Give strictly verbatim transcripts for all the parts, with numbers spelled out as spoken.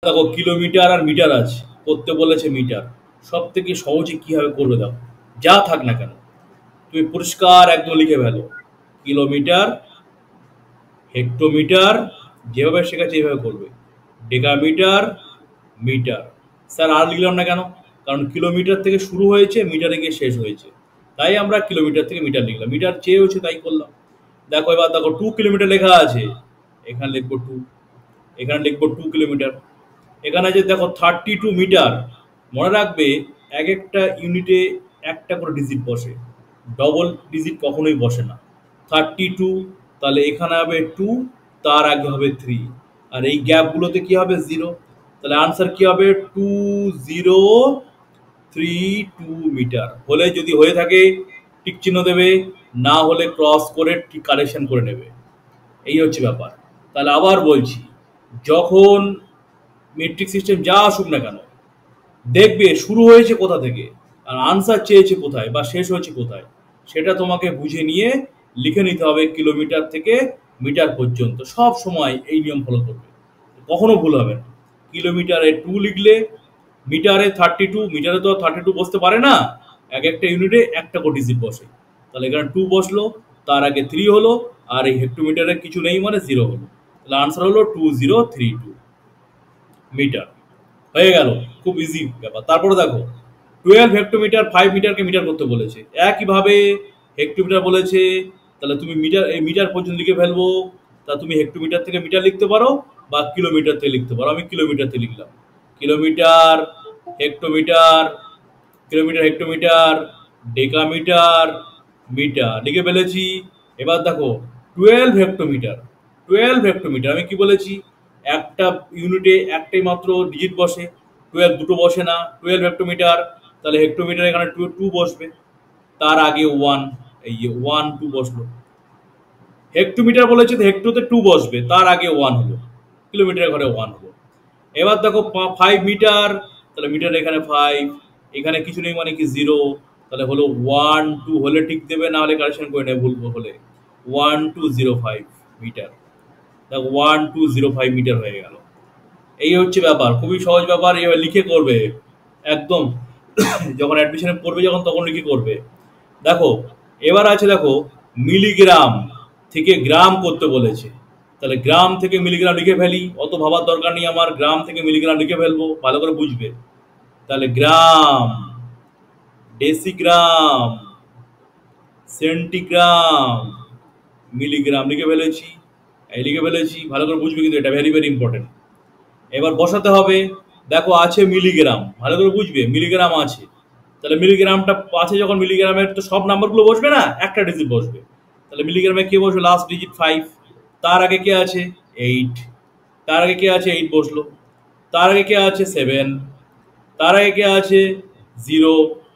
দেখো কিলোমিটার আর মিটার আছে, করতে বলেছে মিটার। সব থেকে সহজে কিভাবে করবে দেখো, যা থাক না কেন তুমি পরিষ্কার একদম লিখে ফেলো। কিলোমিটার, হেক্টোমিটার, যেভাবে শেখাচ্ছে এইভাবে করবে। Decametre, metre. স্যার আর লিখলাম না কেন? কারণ কিলোমিটার থেকে শুরু হয়েছে, মিটারে গিয়ে শেষ হয়েছে, তাই আমরা কিলোমিটার থেকে মিটার লিখলাম। মিটার চেয়ে হচ্ছে তাই করলাম। দেখো এবার দেখো টু কিলোমিটার লেখা আছে, এখানে লিখবো টু, এখানে লিখবো টু কিলোমিটার। এখানে যে দেখো থার্টি টু মিটার, মনে রাখবে এক একটা ইউনিটে একটা করে ডিজিট বসে, ডবল ডিজিট কখনোই বসে না। থার্টি টু, তাহলে এখানে হবে টু, তার আগে হবে থ্রি, আর এই গ্যাপগুলোতে কি হবে জিরো। তাহলে আনসার কি হবে two zero three two metre. হলে যদি হয়ে থাকে টিক চিহ্ন দেবে, না হলে ক্রস করে ঠিক কারেকশন করে নেবে। এই হচ্ছে ব্যাপার। তাহলে আবার বলছি, যখন মেট্রিক সিস্টেম যা আসুক না কেন, দেখবে শুরু হয়েছে কোথা থেকে আর আনসার চেয়েছে কোথায় বা শেষ হয়েছে কোথায়, সেটা তোমাকে বুঝে নিয়ে লিখে নিতে হবে কিলোমিটার থেকে মিটার পর্যন্ত। সব সময় এই নিয়ম ফলো করবে, কখনো ভুল হবে না। কিলোমিটারে টু লিখলে, মিটারে থার্টি টু, মিটারে তো থার্টি টু বসতে পারে না, এক একটা ইউনিটে একটা করে ডিজিট বসে। তাহলে এখানে টু বসলো, তার আগে থ্রি হলো, আর এই হেক্টোমিটারে কিছু নেই মানে জিরো হলো। তাহলে আনসার হলো two zero three two metre. হয়ে গেল, খুব ইজি ব্যাপার। তারপরে দেখো টুয়েলভ হেক্টোমিটার ফাইভ মিটারকে মিটার করতে বলেছে। একইভাবে হেক্টোমিটার বলেছে, তাহলে তুমি মিটার এই মিটার পর্যন্ত লিখে ফেলবো। তা তুমি হেক্টোমিটার থেকে মিটার লিখতে পারো বা কিলোমিটার থেকে লিখতে পারো। আমি কিলোমিটার থেকে লিখলাম। Kilometre, hectometre, kilometre, hectometre, decametre, metre লিখে ফেলেছি। এবার দেখো টুয়েলভ হেক্টোমিটার, টুয়েলভ হেক্টোমিটার আমি কি বলেছি, একটা ইউনিটে একটাই মাত্র ডিজিট বসে, টুয়েলভ দুটো বসে না। টুয়েলভ হেক্টোমিটার, তাহলে হেক্টোমিটার এখানে টু টু বসবে, তার আগে ওয়ান, এই যে ওয়ান টু বসলো। হেক্টোমিটার বলেছে হেক্টোতে টু বসবে, তার আগে ওয়ান হলো, কিলোমিটার ঘরে ওয়ান হলো। এবার দেখো ফাইভ মিটার, তাহলে মিটার এখানে ফাইভ, এখানে কিছু নেই মানে কি জিরো, তাহলে হলো ওয়ান টু হলে ঠিক দেবে, না হলে কারেকশন করে নেবে ভুল হলে। One two zero five metre, দেখো one two zero five metre হয়ে গেল। এই হচ্ছে ব্যাপার, খুবই সহজ ব্যাপার। এবার লিখে করবে একদম যখন অ্যাডমিশনে পড়বে যখন তখন লিখে করবে। দেখো এবার আছে, দেখো মিলিগ্রাম থেকে গ্রাম করতে বলেছে, তাহলে গ্রাম থেকে মিলিগ্রাম লিখে ফেলি, অত ভাবার দরকার নেই আমার, গ্রাম থেকে মিলিগ্রাম লিখে ফেলবো, ভালো করে বুঝবে। তাহলে গ্রাম, ডেসিগ্রাম, সেন্টিগ্রাম, মিলিগ্রাম লিখে ফেলেছি, এই লিখে ফেলেছি, ভালো করে বুঝবে কিন্তু, এটা ভেরি ভেরি ইম্পর্টেন্ট। এবার বসাতে হবে। দেখো আছে মিলিগ্রাম, ভালো করে বুঝবে, মিলিগ্রাম আছে, তাহলে মিলিগ্রামটা আছে যখন, মিলিগ্রামের তো সব নাম্বারগুলো বসবে না, একটা ডিজিট বসবে। তাহলে মিলিগ্রামে কে বসবে, লাস্ট ডিজিট ফাইভ, তার আগে কে আছে এইট, তার আগে কে আছে এইট বসলো, তার আগে কে আছে সেভেন, তার আগে কে আছে জিরো,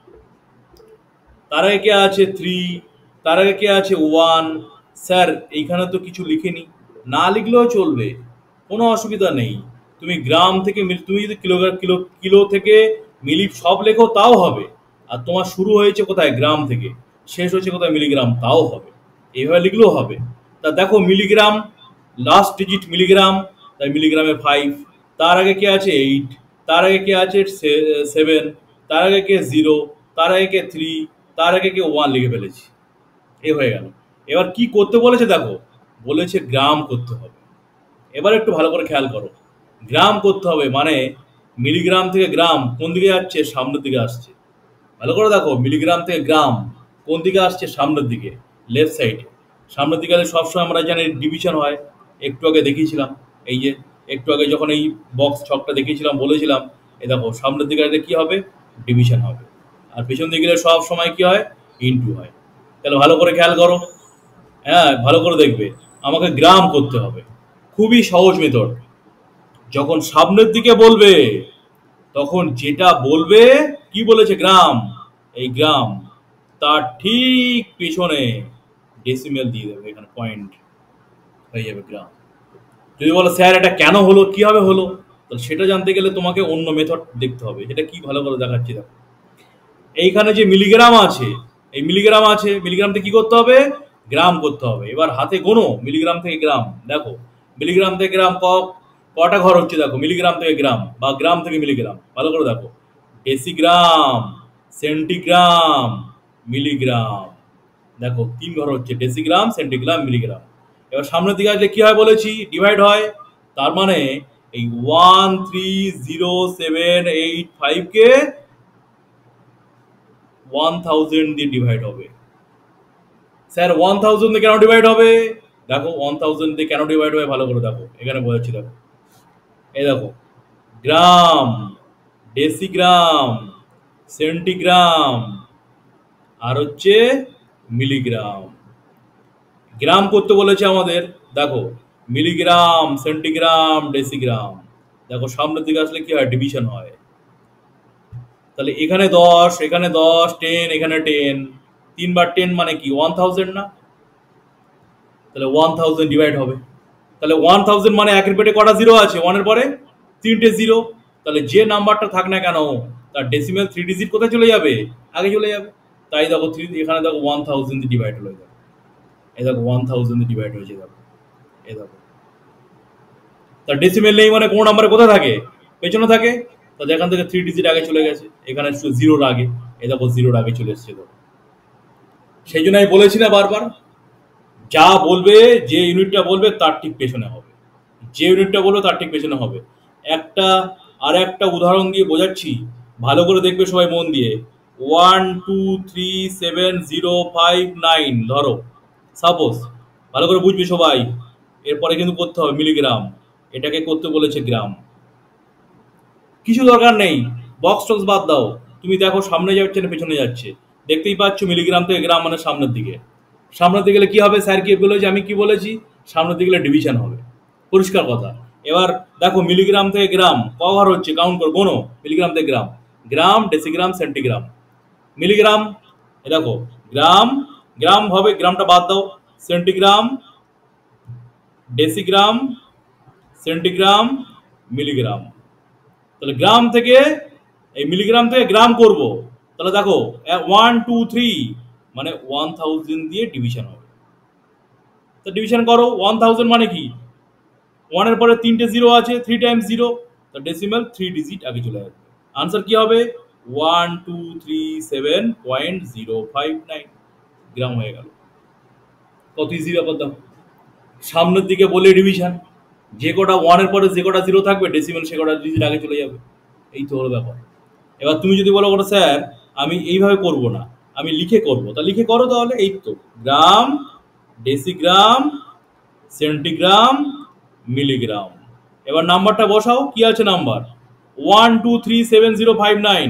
তার আগে কে আছে থ্রি, তার আগে কে আছে ওয়ান। স্যার এইখানে তো কিছু লিখিনি, না লিখলেও চলবে, কোনো অসুবিধা নেই। তুমি গ্রাম থেকে মিল- তুমি যদি কিলোগ্রাম, কিলো কিলো থেকে মিলি সব লেখো তাও হবে। আর তোমার শুরু হয়েছে কোথায়, গ্রাম থেকে, শেষ হয়েছে কোথায়, মিলিগ্রাম, তাও হবে। এইভাবে লিখলেও হবে। তা দেখো মিলিগ্রাম, লাস্ট ডিজিট মিলিগ্রাম, তাই মিলিগ্রামে ফাইভ, তার আগে কে আছে এইট, তার আগে কে আছে সেভেন, তার আগে কে জিরো, তার আগে কে থ্রি, তার আগে কে ওয়ান লিখে ফেলেছি। এ হয়ে গেল। এবার কি করতে বলেছে দেখো, বলেছে গ্রাম করতে হবে। এবার একটু ভালো করে খেয়াল করো, গ্রাম করতে হবে মানে মিলিগ্রাম থেকে গ্রাম কোন দিকে যাচ্ছে, সামনের দিকে আসছে। ভালো করে দেখো, মিলিগ্রাম থেকে গ্রাম কোন দিকে আসছে, সামনের দিকে, লেফট সাইডে। সামনের দিকে গেলে সবসময় আমরা জানি ডিভিশন হয়, একটু আগে দেখিয়েছিলাম। এই যে একটু আগে যখন এই বক্স ছকটা দেখিয়েছিলাম বলেছিলাম, এই দেখো সামনের দিকে গেলে কি হবে, ডিভিশন হবে। আর পেছন দিকে গেলে সব সময় কি হয়, ইনটু হয়। তাহলে ভালো করে খেয়াল করো, হ্যাঁ ভালো করে দেখবে, আমাকে গ্রাম করতে হবে। খুবই সহজ মেথড। যখন সামনের দিকে বলবে তখন যেটা বলবে, কি বলেছে গ্রাম, এই গ্রাম, তার ঠিক পেছনে ডেসিমেল দিয়ে দেবে, এখানে পয়েন্ট হয়ে যাবে গ্রাম। যদি বলো স্যার এটা কেন হলো, কিভাবে হলো, তাহলে সেটা জানতে গেলে তোমাকে অন্য মেথড দেখতে হবে। এটা কি ভালো করে দেখাচ্ছি দেখো, এইখানে যে মিলিগ্রাম আছে, এই মিলিগ্রাম আছে, মিলিগ্রাম থেকে কি করতে হবে, গ্রাম করতে হবে। এবার হাতে গোনো মিলিগ্রাম থেকে গ্রাম, দেখো মিলিগ্রাম থেকে গ্রাম ক কটা ঘর হচ্ছে দেখো, মিলিগ্রাম থেকে গ্রাম বা গ্রাম থেকে মিলিগ্রাম, ভালো করে দেখো। ডেসিগ্রাম, সেন্টিগ্রাম, মিলিগ্রাম, দেখো তিন ঘর হচ্ছে, ডেসিগ্রাম, সেন্টিগ্রাম, মিলিগ্রাম। এবার সামনের দিকে আসলে কি হয় বলেছি, ডিভাইড হয়। তার মানে এই one three zero seven eight five কে ওয়ান থাউজেন্ড দিয়ে ডিভাইড হবে। স্যার ওয়ান থাউজেন্ড দিয়ে কেন ডিভাইড হবে? দেখো ওয়ান থাউজেন্ড দিয়ে কেন ডিভাইড হবে ভালো করে দেখো, এখানে বোঝাচ্ছি দেখো। এই দেখো, গ্রাম, ডেসিগ্রাম, সেন্টিগ্রাম, আর হচ্ছে মিলিগ্রাম। গ্রাম করতে বলেছে আমাদের, দেখো মিলিগ্রাম, সেন্টিগ্রাম, ডেসিগ্রাম। দেখো সামনের দিকে আসলে কি হয়, ডিভিশন হয়। তাহলে এখানে দশ, এখানে দশ, টেন, এখানে টেন, তিনবার টেন মানে কি ওয়ান থাউজেন্ড না? তাহলে ওয়ান থাউজেন্ড ডিভাইড হবে। তাহলে ওয়ান থাউজেন্ড মানে একের পেটে কটা জিরো আছে, ওয়ানের পরে তিনটে জিরো। তাহলে যে নাম্বারটা থাক না কেন তার ডেসিমেল থ্রি ডিজিট কোথায় চলে যাবে, আগে চলে যাবে। তাই দেখো থ্রি, এখানে দেখো ওয়ান থাউজেন্ড ডিভাইড হয়ে যাবে। এই দেখো ওয়ান থাউজেন্ড ডিভাইড হয়েছে, দেখো এই দেখো। তার ডেসিমেল নেই মানে কোন নাম্বারে কোথায় থাকে, পেছনে থাকে। তাহলে এখান থেকে থ্রি ডিজিট আগে চলে গেছে, এখানে জিরোর আগে, এই দেখো জিরোর আগে চলে এসছে। দেখো সেই জন্য আমি বলেছি না বারবার, যা বলবে, যে ইউনিটটা বলবে তার ঠিক পেছনে হবে, যে ইউনিটটা বলবে তার ঠিক পেছনে হবে। একটা আর একটা উদাহরণ দিয়ে বোঝাচ্ছি, ভালো করে দেখবে সবাই মন দিয়ে। One two three seven zero five nine ধরো, সাপোজ, ভালো করে বুঝবে সবাই। এরপরে কিন্তু করতে হবে মিলিগ্রাম, এটাকে করতে বলেছে গ্রাম। কিছু দরকার নেই, বক্স টক্স বাদ দাও, তুমি দেখো সামনে যাচ্ছে না পেছনে যাচ্ছে, দেখতেই পাচ্ছ মিলিগ্রাম থেকে গ্রাম মানে সামনের দিকে। সামনের দিকে গেলে কি হবে, স্যার কি বলেছি, আমি কি বলেছি, সামনের দিকে গেলে ডিভিশন হবে, পরিষ্কার কথা। এবার দেখো মিলিগ্রাম থেকে গ্রাম কভার হচ্ছে, কাউন্ট করো, গোনো, মিলিগ্রাম থেকে gram, gram, decigram, centigram, milligram. এ দেখো গ্রাম, গ্রাম হবে, গ্রামটা বাদ দাও, সেন্টিগ্রাম, ডেসিগ্রাম, সেন্টিগ্রাম, মিলিগ্রাম। তাহলে গ্রাম থেকে এই মিলিগ্রাম থেকে গ্রাম করব, তাহলে দেখো ওয়ান টু থ্রি মানে ওয়ান থাউজেন্ড দিয়ে ডিভিশন হবে। তো ডিভিশন করো, ওয়ান থাউজেন্ড মানে কি, ওয়ানের পরে তিনটে জিরো আছে, থ্রি টাইমস জিরো, তো ডেসিমেল থ্রি ডিজিট আগে চলে আসবে। আনসার কি হবে, one two three seven point zero five nine gram হয়ে গেল। কত ইজি ব্যাপার দেখো, সামনের দিকে বলে ডিভিশন, যে কটা ওয়ানের পরে যে কটা জিরো থাকবে ডেসিমেল সে কটা ডিজিট আগে চলে যাবে, এই তো হলো ব্যাপার। এবার তুমি যদি বলো ওটা স্যার আমি এইভাবে করব না, আমি লিখে করব, তা লিখে করো তাহলে। এই তো গ্রাম, ডেসিগ্রাম, সেন্টিগ্রাম, মিলিগ্রাম। এবার নাম্বারটা বসাও, কি আছে number, one two three seven zero five nine,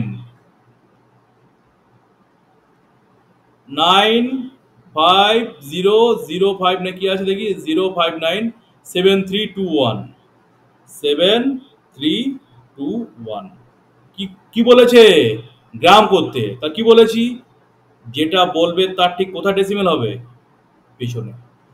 nine five zero zero five না কি আছে দেখি, zero five nine seven three two one, seven three two one. কি কি বলেছে, গ্রাম করতে, তা কি বলেছি, যেটা বলবে তার ঠিক কোথায় ডেসিমেল হবে, পিছনে।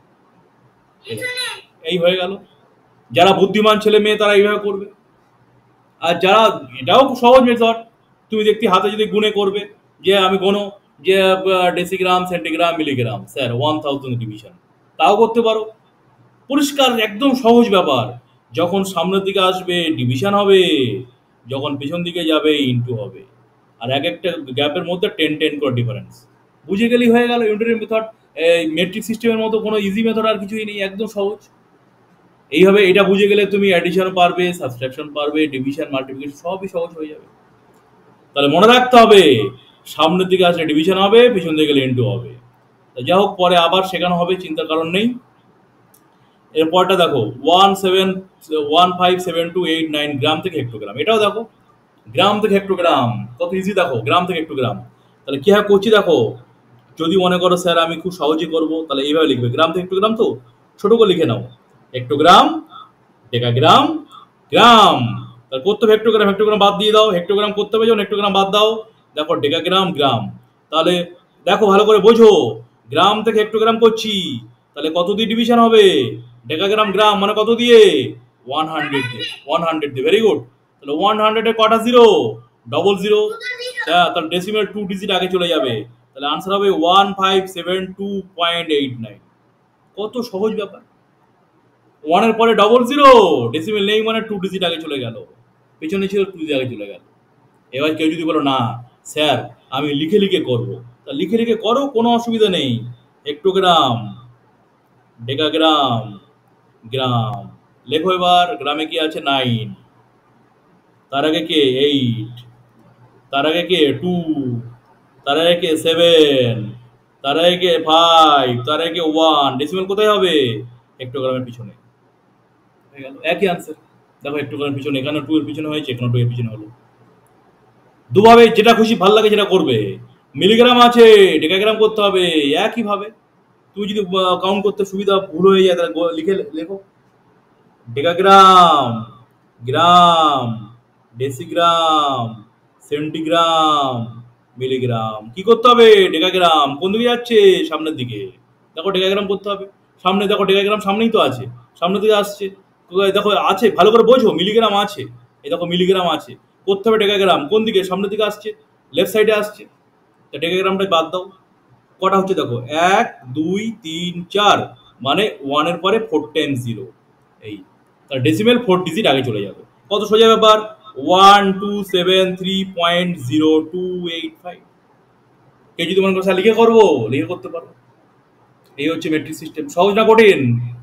এই হয়ে গেল, যারা বুদ্ধিমান ছেলে মেয়ে তারা এইভাবে করবে। আর যারা, এটাও খুব সহজ মেথড, তুমি দেখতে হাতে যদি গুনে করবে, যে আমি গোনো যে decigram, centigram, milligram, sir one thousand division, তাও করতে পারো, পরিষ্কার একদম সহজ ব্যাপার। যখন সামনের দিকে আসবে ডিভিশন হবে, যখন পিছন দিকে যাবে ইনটু হবে, আর এক একটা গ্যাপের মধ্যে টেন টেন করে ডিফারেন্স। বুঝে গেলেই হয়ে গেল ইউনিটের মেথড। এই মেট্রিক সিস্টেমের মতো কোনো ইজি মেথড আর কিছুই নেই, একদম সহজ। এইভাবে এটা বুঝে গেলে তুমি অ্যাডিশন পারবে, সাবট্রাকশন পারবে, ডিভিশন, মাল্টিপ্লিকেশন সবই সহজ হয়ে যাবে। তাহলে মনে রাখতে হবে, সামনের দিকে আসলে ডিভিশন হবে, পিছন দিকে গেলে ইনটু হবে। যাই হোক, পরে আবার শেখানো হবে, চিন্তার কারণ নেই। এরপরটা দেখো, one seven one five seven two eight nine gram থেকে হেক্টোগ্রাম, এটাও দেখো গ্রাম থেকে হেক্টোগ্রাম, কত ইজি দেখো, গ্রাম থেকে হেক্টোগ্রাম। তাহলে কি হয় করছি দেখো, যদি মনে করো স্যার আমি খুব সহজে করবো, তাহলে এইভাবে লিখবে, গ্রাম থেকে হেক্টোগ্রাম, তো ছোট করে লিখে নাও, হেক্টোগ্রাম, ডেকাগ্রাম, গ্রাম। তাহলে করতে হবে হেক্টোগ্রাম, হেক্টোগ্রাম বাদ দিয়ে দাও, হেক্টোগ্রাম করতে হবে যখন হেক্টোগ্রাম বাদ দাও, দেখো ডেকাগ্রাম, গ্রাম। তাহলে দেখো ভালো করে বোঝো, গ্রাম থেকে হেক্টোগ্রাম করছি, তাহলে কত দিয়ে ডিভিশন হবে, ডেকাগ্রাম গ্রাম মানে কত দিয়ে, ওয়ান হান্ড্রেড দিয়ে, ওয়ান হান্ড্রেড দিয়ে, ভেরি গুড। তাহলে ওয়ান হান্ড্রেড এর কটা জিরো, ডবল জিরো, হ্যাঁ, তাহলে ডেসিমেল টু ডিজিট আগে চলে যাবে, তাহলে আনসার হবে one five seven two point eight nine. কত সহজ ব্যাপার। ওয়ানের পরে ডবল জিরো, ডেসিমেল নেই মানে টু ডিজিট আগে চলে গেল, পেছনে ছিল টু ডিজিট আগে চলে গেল। এবার কেউ যদি বলো না স্যার আমি লিখে লিখে করবো, তা লিখে লিখে করো, কোনো অসুবিধা নেই। হেক্টোগ্রাম, ডেকাগ্রাম, গ্রাম, লেখো এবার। গ্রামে কি আছে? নাইন, তার আগে কে? এইট, তার আগে কে? টু, তার আগে কে? সেভেন, তার আগে কে? ফাইভ, তার আগে কে? ওয়ান। ডেসিমেল কোথায় হবে? হেক্টোগ্রামের পিছনে। হয়ে গেল, একই আনসার। দেখো হেক্টোগ্রামের পিছনে, এখানে টু এর পিছনে হয়েছে, এখানে টু এর পিছনে হলো। দুভাবে যেটা খুশি ভাল লাগে সেটা করবে। মিলিগ্রাম আছে, ডেকাগ্রাম করতে হবে একই ভাবে। তুমি যদি কাউন্ট করতে সুবিধা ভুল হয়ে যায় তাহলে গ- লিখে লেখো decagram, gram, decigram, centigram, milligram. কি করতে হবে? ডেকাগ্রাম কোন দিকে যাচ্ছে? সামনের দিকে। দেখো ডেকাগ্রাম করতে হবে। সামনে দেখো ডেকাগ্রাম সামনেই তো আছে, সামনের দিকে আসছে। কোথায়? দেখো আছে, ভালো করে বোঝো, মিলিগ্রাম আছে। এই দেখো মিলিগ্রাম আছে, করতে হবে ডেকাগ্রাম। কোন দিকে? সামনের দিকে আসছে, লেফট সাইডে আসছে। তা ডেকাগ্রামটা বাদ দাও। কটা হচ্ছে দেখো, এক, দুই, তিন, চার, মানে ওয়ানের পরে ফোর টাইমস জিরো। এই তার ডেসিমেল ফোর ডিজিট আগে চলে যাবে। কত সোজা ব্যাপার। One two seven three point zero two eight five. কেউ যদি মনে করছে লিখে করবো, লিখে করতে পারো। এই হচ্ছে মেট্রিক সিস্টেম। সহজ না কঠিন?